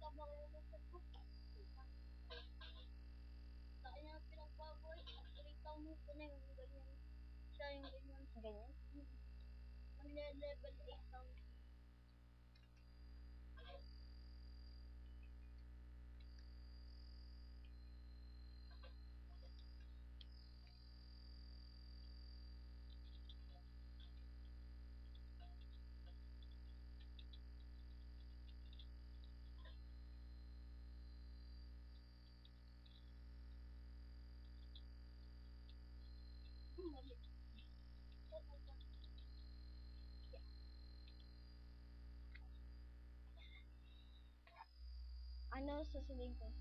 Ano susunod ko?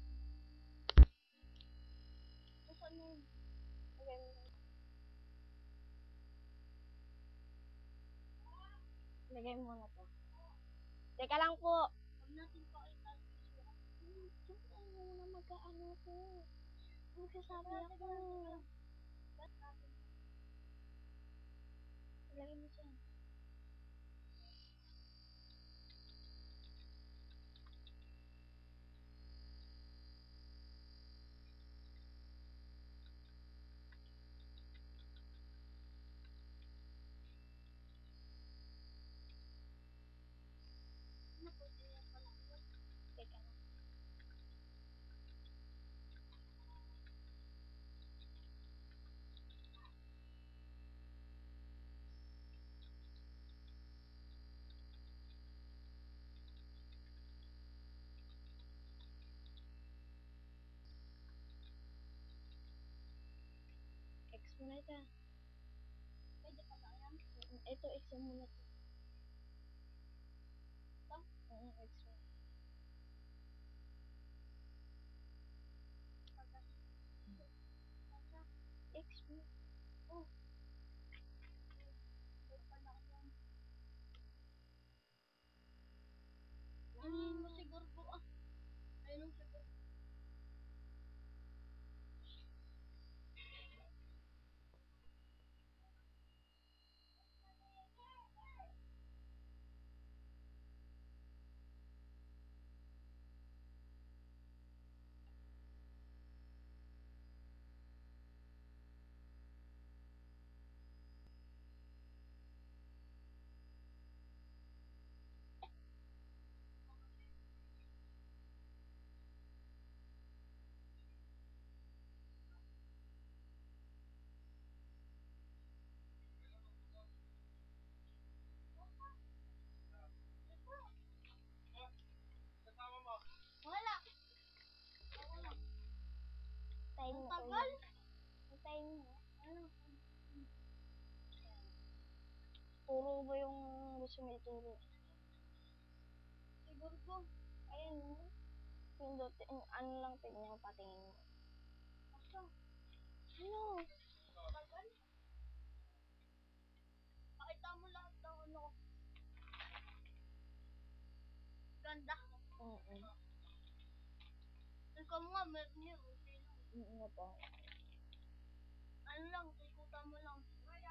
Lagay mo na to. Teka lang po. Ano muna mag-ano po. Magsasabi ako. Lagay mo dyan. Teka lang. X mo na ito. Pwede pa ba yan? Ito, X mo na ito. Ito? Oo, X mo. X mo. Oh. Ayun mo siguro po ah. Ayun mo siguro. Wala. Time mo. Tagal? Time mo. Ano? Turo ba yung gusto mo ituro? Siguro po. Ayun mo. Pindot, ano lang tignan mo, patingin mo. Asa? Ano? Tagal? Pakita mo lahat ng ano. Ganda. Oo. Ikaw mo nga, meron yun. Oo po. Ano lang, ikutan mo lang.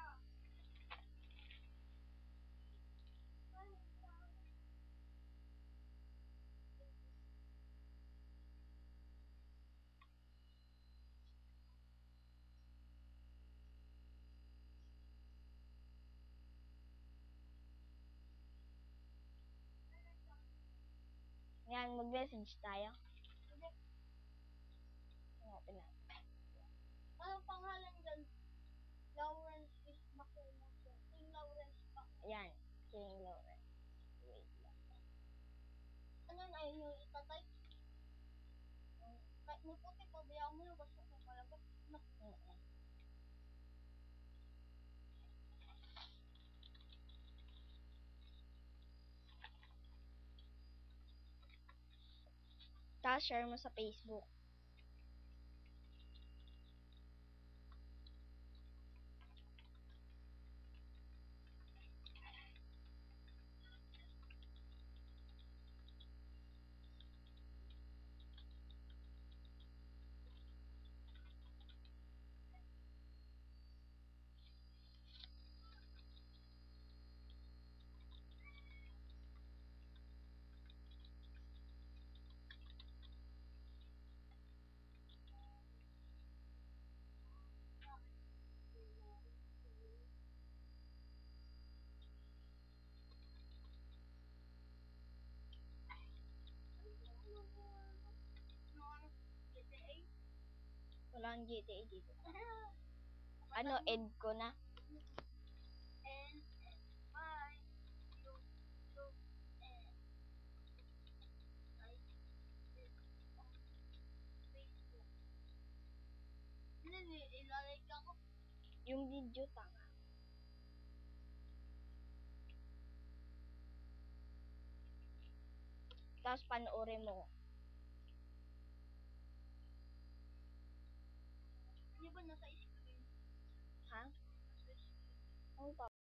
Yan, mag-message tayo. Okay. Hanapin natin. Anong pangalan dyan? Lawrence is Macaulay. King Lawrence pa. Yan, King Lawrence. Wait lang. Ano na yun yung itatype? Kahit may puti, pabayaan mo na basta sa palabas. No? Tapos share mo sa Facebook. ng GTA dito. Ano, end ko na? And bye. YouTube and like this on Facebook. Hindi, ilalike ako. Yung video, tanga. Tapos panoorin mo. Di ba nasa screen? Ha? Nasa screen. Ano